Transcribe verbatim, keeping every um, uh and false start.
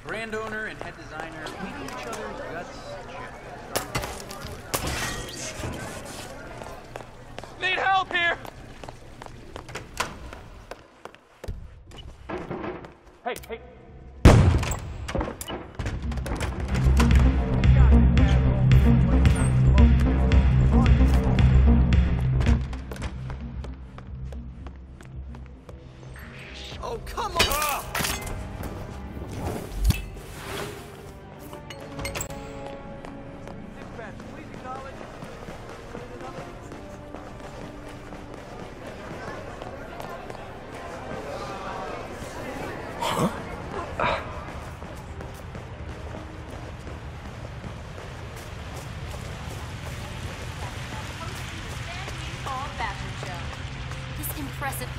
Brand owner and head designer meeting each other's guts. Need help here! Hey, hey. Oh, come on! Ah! This impressive